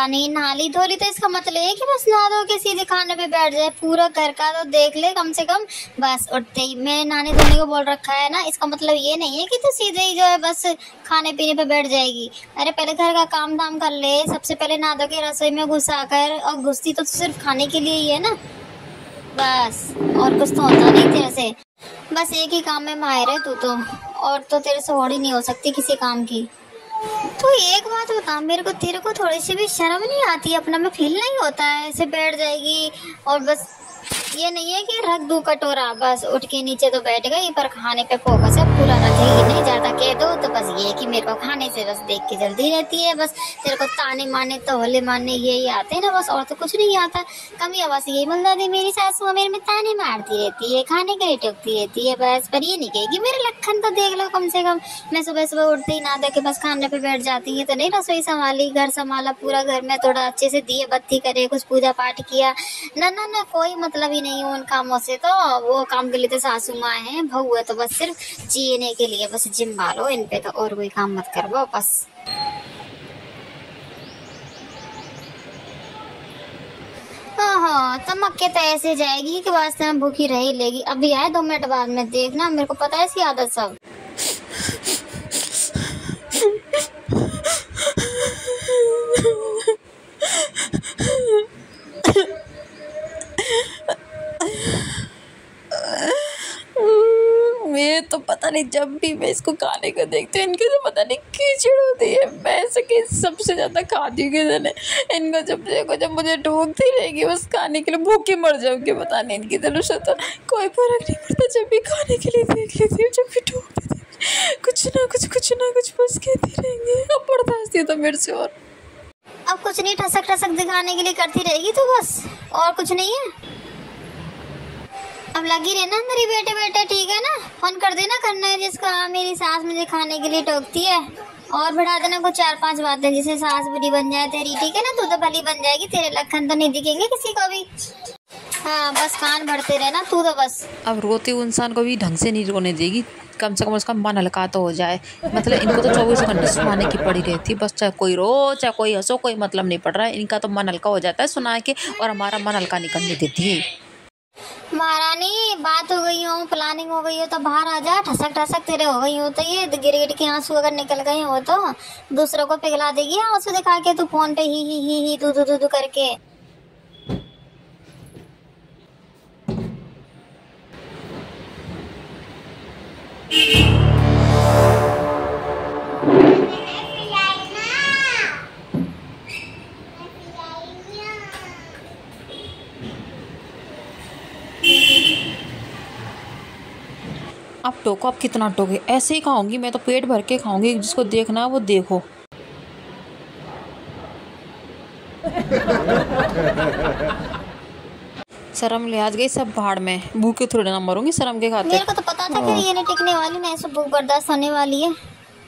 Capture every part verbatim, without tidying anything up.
नहीं नाली धोली तो इसका मतलब है कि बस नहा धो के सीधे खाने पे बैठ जाए। पूरा घर का तो देख ले कम से कम। बस उठते ही मैं नहाने धोने को बोल रखा है ना, इसका मतलब ये नहीं है कि तू सीधे ही जो है बस खाने पीने पे बैठ जाएगी। अरे पहले घर का काम धाम कर ले। सबसे पहले नहा धो के रसोई में घुसा कर, और घुसती तो सिर्फ खाने के लिए ही है ना, बस और कुछ तो होता नहीं तेरे से। बस एक ही काम में माहिर है तू तो, और तो तेरे से होड़ ही नहीं हो सकती किसी काम की। तो एक बात बता मेरे को, तेरे को थोड़ी सी भी शर्म नहीं आती? अपना में फील नहीं होता है? ऐसे बैठ जाएगी और बस ये नहीं है कि रख दूं कटोरा, बस उठ के नीचे तो बैठ गई, पर खाने पे फोकस है पूरा, रखेगी नहीं। ज्यादा कह दो तो बस ये कि मेरे को खाने से बस देख के जल्दी रहती है। बस तेरे को ताने मारने तो होले मारने यही आते हैं ना बस, और तो कुछ नहीं आता। कमी बस यही बोल दादी मेरी सासू मेरे में ताने मारती रहती है, खाने के लिए टोकती रहती है बस, पर ये नहीं कहेगी मेरे लखन तो देख लो कम से कम। मैं सुबह सुबह उठते ही ना दे के बस खाने पे बैठ जाती है, तो नहीं रसोई संभाली, घर संभाला, पूरा घर में थोड़ा अच्छे से दिए बत्ती करे, कुछ पूजा पाठ किया ना ना ना, कोई मतलब ही नहीं उन कामों से। तो वो काम के लिए तो सासू माँ है, बहू है तो बस सिर्फ जीने के लिए बस जिम्मा लो इन पे, तो और कोई काम मत करवाओ बस। हाँ तो मक्के तो ऐसे जाएगी कि वास्ते में भूखी रही लेगी। अभी आए दो मिनट बाद में, देखना मेरे को पता है इसकी आदत सब। मैं तो पता नहीं, जब भी मैं इसको खाने को देखती हूँ इनके तो पता नहीं कीचड़ होती है। मैं सके सबसे ज्यादा खाती हूँ किधर है इनको, जब देखो जब मुझे ढूंढती रहेगी बस खाने के लिए, भूखी मर जाऊंगी। पता नहीं इनकी तरफ से तो कोई फर्क नहीं पड़ता, जब भी खाने के लिए देख लेती हूँ, जब भी ढूंढती थी कुछ ना कुछ कुछ ना कुछ बस कहती रहेंगे। अब बर्दाश्त तो मेरे से और अब कुछ नहीं, ठसक ठसक दिखाने के लिए करती रहेगी तो बस, और कुछ नहीं है। अब लगी रहना अंदर ही बैठे बैठे, ठीक है ना? फोन कर देना करना है जिसका, मेरी सास मुझे खाने के लिए टोकती है, और बढ़ा देना कुछ चार पांच बातें जिसे सास बुरी बन जाए तेरी, ठीक है ना? तू तो भली बन जाएगी, तेरे लखन तो नहीं दिखेंगे किसी को भी। हाँ बस कान भरते रहना तू तो बस। अब रोते हुए इंसान को भी ढंग से नहीं रोने देगी, कम से कम उसका मन हल्का तो हो जाए। मतलब इनको तो चौबीस घंटे सुनाने की पड़ी रहती है बस, चाहे कोई रो चाहे कोई हंसो कोई मतलब नहीं पड़ रहा है, इनका तो मन हल्का हो जाता है सुना के, और हमारा मन हल्का नहीं करने देती है। महारानी बात हो गई हो, प्लानिंग हो गई हो तो बाहर आ जा। ठसक ठसक तेरे हो गई हो तो ये गिर गिर के आंसू अगर निकल गए हो तो दूसरों को पिघला देगी आंसू दिखा के, तू फोन पे ही ही ही ही दू दू दू दू करके। अब टोको, अब कितना टोके, ऐसे ही खाऊंगी मैं तो, पेट भर के खाऊंगी, जिसको देखना है वो देखो। शर्म लिहाज गई सब भाड़ में, भूखे थोड़े ना मरूंगी शर्म के खाते। मेरे को तो पता था कि ये नहीं टिकने वाली, ना ऐसे भूख बर्दाश्त होने वाली है।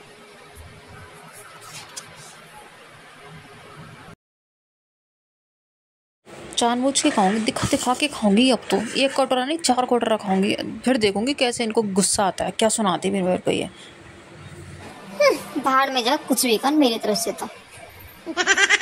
जानबूझ के खाऊंगी, दिखा दिखा के खाऊंगी। अब तो एक कटोरा नहीं चार कटोरा खाऊंगी, फिर देखूंगी कैसे इनको गुस्सा आता है, क्या सुनाती मेरे को ये। बाहर में जा कुछ भी कर मेरी तरफ से तो।